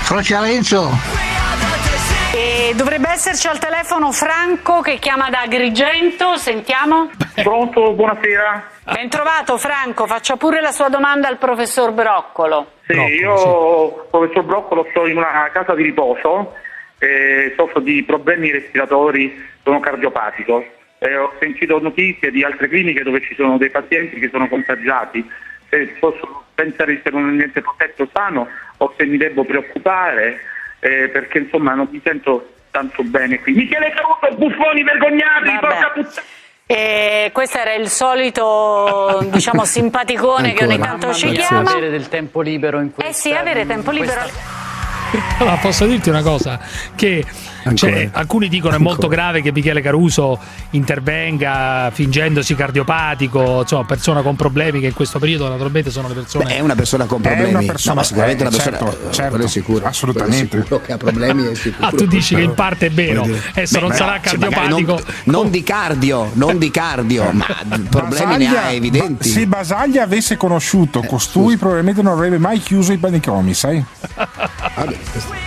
Lorenzo. E dovrebbe esserci al telefono Franco che chiama da Agrigento, sentiamo. Pronto, buonasera. Ben trovato Franco, faccia pure la sua domanda al professor Broccolo. Io, professor Broccolo, sto in una casa di riposo, soffro di problemi respiratori, sono cardiopatico. Ho sentito notizie di altre cliniche dove ci sono dei pazienti che sono contagiati. Se posso pensare di essere un ambiente protetto sano o se mi devo preoccupare, perché insomma non mi sento tanto bene qui. Michele Caruso, buffoni vergognati, porca puttana! Questo era il solito, diciamo, simpaticone che ogni tanto ci chiama. Avere del tempo libero in questa... Sì, avere tempo libero. Allora, posso dirti una cosa, che alcuni dicono è molto grave che Michele Caruso intervenga fingendosi cardiopatico, insomma persona con problemi, che in questo periodo naturalmente sono le persone... È una persona con problemi, è una persona, no, ma sicuramente una persona, certo, è sicuro, assolutamente, sicuro che ha problemi, è sicuro. Ah, tu dici che in parte è vero, adesso non sarà cardiopatico, non di cardio, ma problemi ne ha evidenti. Se Basaglia avesse conosciuto costui probabilmente non avrebbe mai chiuso i manicomi, sai? Vabbè,